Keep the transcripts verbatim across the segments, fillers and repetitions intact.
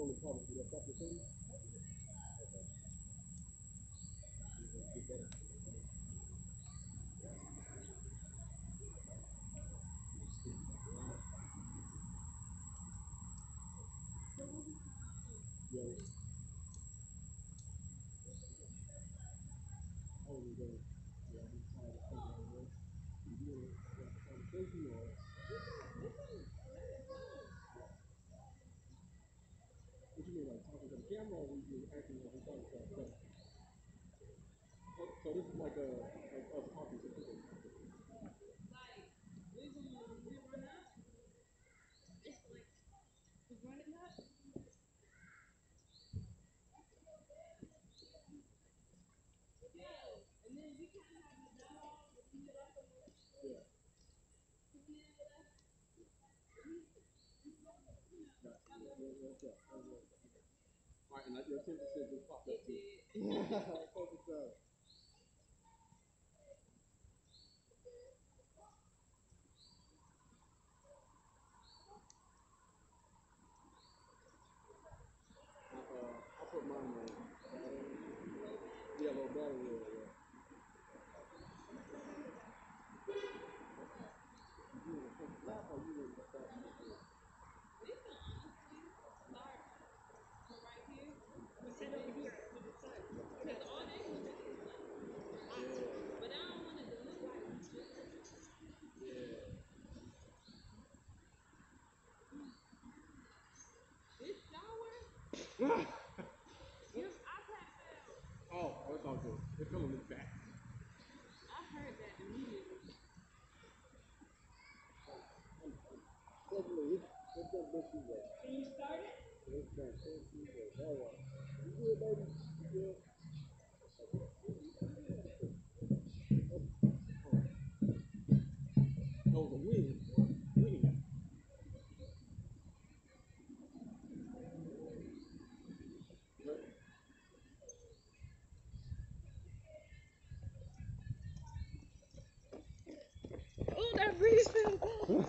Oh, that breeze fell.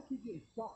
keep getting shot.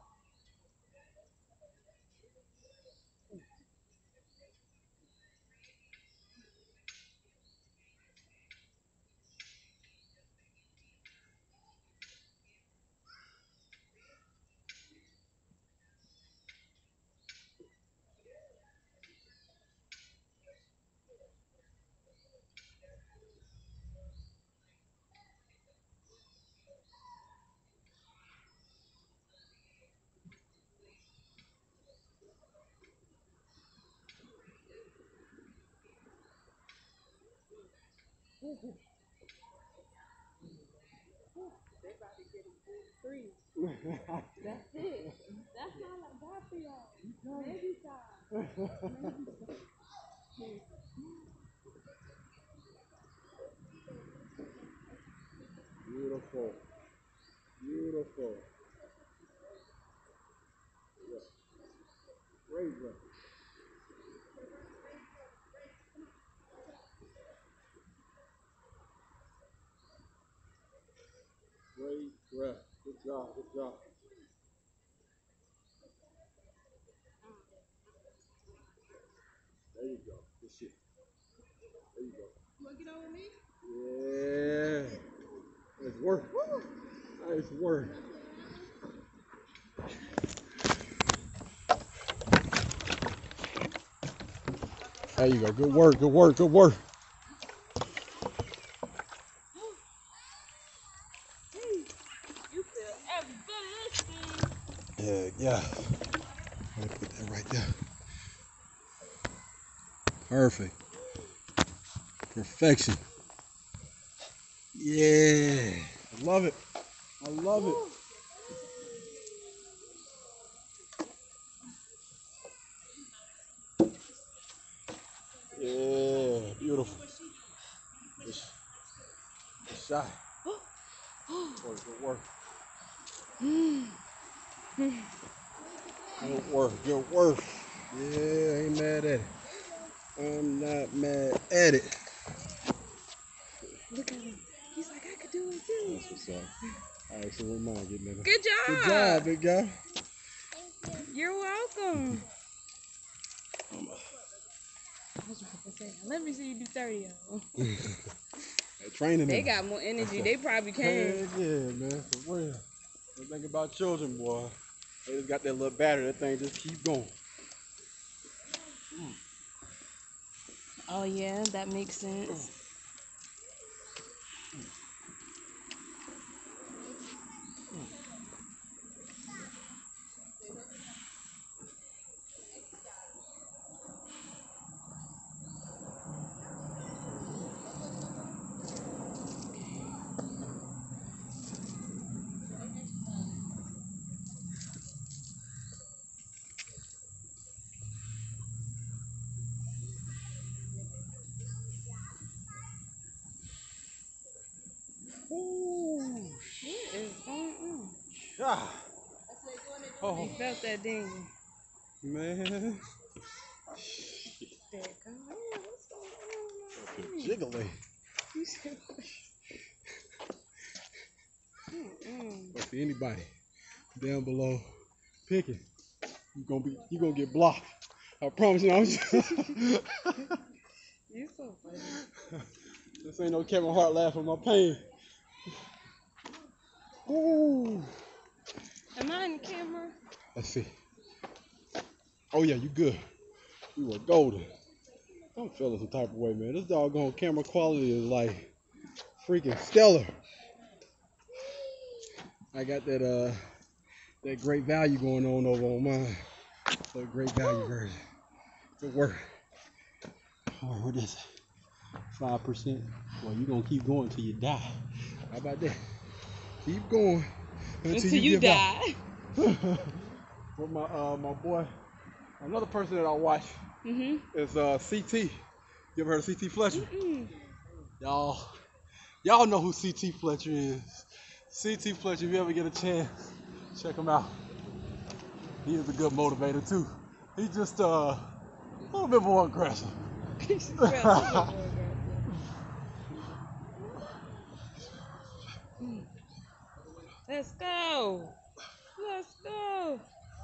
They about to get a good three. That's it. That's all I got for y'all. Maybe five. Maybe Beautiful. Beautiful. Yeah. Great breath. Great breath. Good job. Good job. There you go. Good shit. There you go. You want to get on with me? Yeah. Nice work. Nice work. There you go. Good work. Good work. Good work. You feel every bit of this thing. Yeah, yeah. I'm gonna put that right there. Perfect. Perfection. Yeah. I love it. I love it. Yeah, beautiful. Good, good shot. Good work. Good work. Good work. Yeah, I ain't mad at it. I'm not mad at it. Look at him. He's like, I could do it too. That's what's up. All right, so where mine getting in there? Good job. Good job, big guy. You're welcome. I was about to say, let me see you do thirty of them. Training They them. got more energy. They probably can. Heck yeah, man, for real. The thing about children, boy, they just got that little battery. That thing just keep going. Mm. Oh yeah, that makes sense. Ooh, What is going on? yeah. Oh, You felt that, didn't you? man. There it go. Yeah, what's going on? Jiggly. You said what? Mm-mm. But for anybody down below picking, you gonna be, you gonna get blocked. I promise you. I'm just You so funny. This ain't no Kevin Hart laughing my pain. Ooh. Am I in the camera? Let's see. Oh yeah, you good. You were golden. I'm feeling some type of way, man. This doggone camera quality is like freaking stellar. I got that uh that great value going on over on mine. The great value version. Good work. Oh, what is it? Five percent. Well, you gonna keep going till you die. How about that? Keep going until, Until you, you give die. With my uh my boy, another person that I watch Mm-hmm. is uh C T. You ever heard of C T Fletcher? Mm-mm. Y'all, y'all know who C T Fletcher is. C T Fletcher, if you ever get a chance, check him out. He is a good motivator too. He's just uh, a little bit more aggressive. Let's go. Let's go.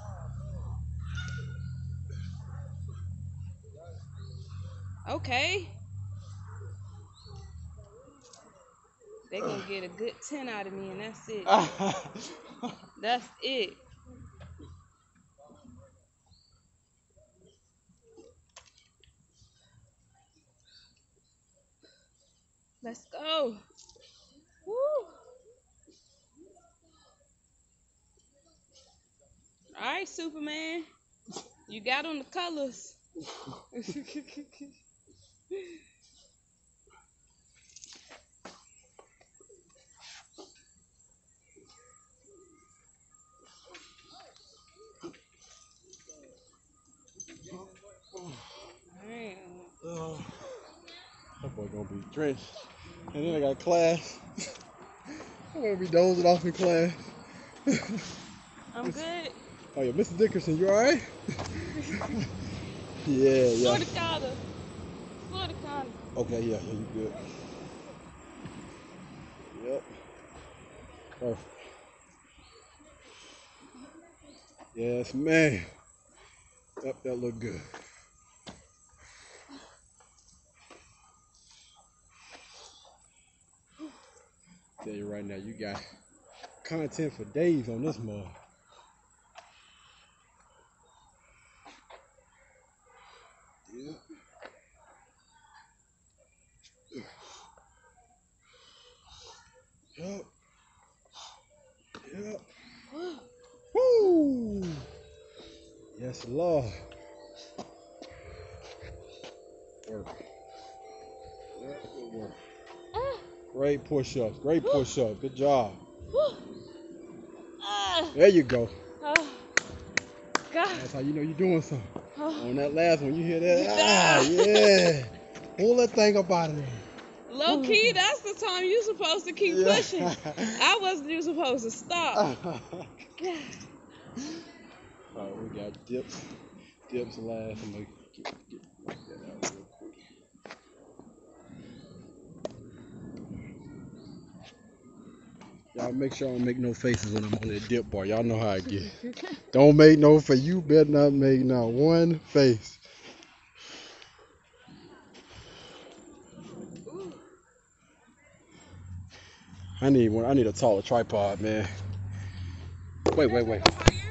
Okay. They gonna get a good ten out of me, and that's it. That's it. Let's go. Woo. All right, Superman. You got on the colors. Damn. Oh, that boy gonna be drenched. And then I got class. I'm gonna be dozing off in class. I'm good. Oh yeah, Mister Dickerson, you alright? Yeah, yeah. Florida County. Florida County. Okay, yeah, yeah, you good. Yep. Perfect. Yes, man. Yep, that looked good. Tell you right now, you got content for days on this mug. Yep. Yep. Yep. Woo! Yes, Lord. Work. Yep, good work. Great push-ups. Great push-ups. Good job. There you go. Oh, God. That's how you know you're doing something. Oh. On that last one, you hear that? Ah, yeah. Pull that thing up out of there. Low key, that's the time you supposed to keep Yeah. pushing. I wasn't you supposed to stop. God. All right, we got dips. Dips last. I'm gonna get, get, get that out real quick. Y'all make sure I don't make no faces when I'm on that dip bar. Y'all know how I get. Don't make no face. You better not make not one face. I need one. I need a taller tripod, man. Wait, wait, wait.